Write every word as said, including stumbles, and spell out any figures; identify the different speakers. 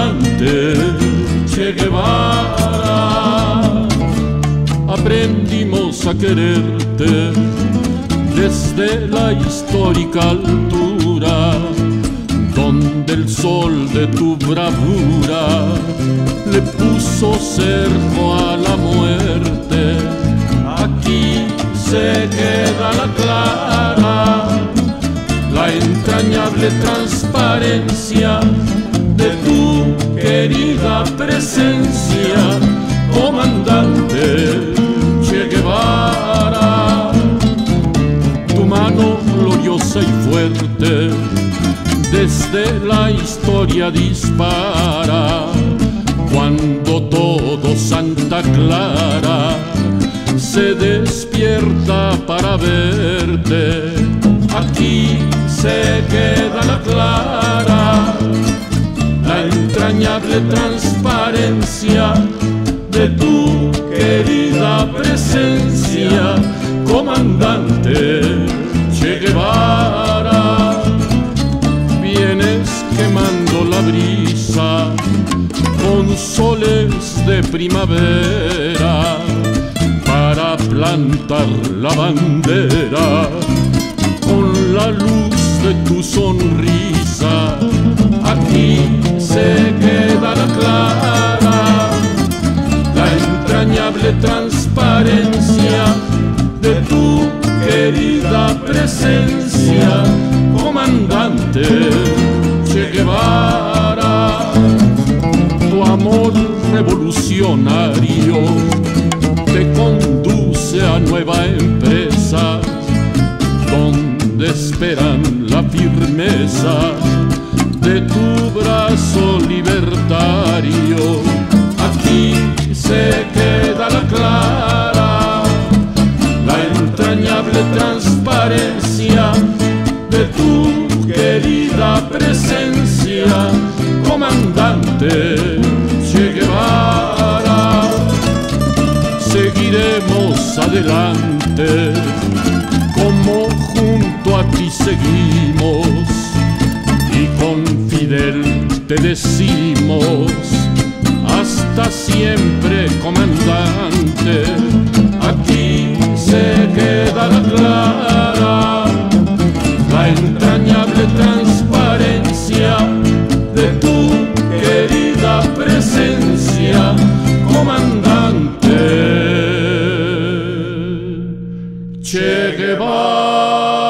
Speaker 1: comandante Che Guevara. Aprendimos a quererte desde la histórica altura, donde el sol de tu bravura le puso cerco a la muerte. Aquí se queda la clara, la entrañable transparencia de tu querida presencia, comandante Che Guevara. Tu mano gloriosa y fuerte desde la historia dispara, cuando todo Santa Clara se despierta para verte. Aquí se queda la clara, la entrañable transparencia de tu querida presencia, comandante Che Guevara. Vienes quemando la brisa con soles de primavera para plantar la bandera con la luz de tu sonrisa. Aquí se queda la clara, la entrañable transparencia de tu querida presencia, comandante Che Guevara. Tu amor revolucionario te conduce a nueva empresa, donde esperan la firmeza de tu brazo libertario. Aquí se queda la clara, la entrañable transparencia de tu querida presencia, comandante Che Guevara. Seguiremos adelante, como junto a ti seguimos, y con Fidel te decimos: hasta siempre, comandante. Aquí se queda la clara, la entrañable transparencia de tu querida presencia, comandante Che Guevara.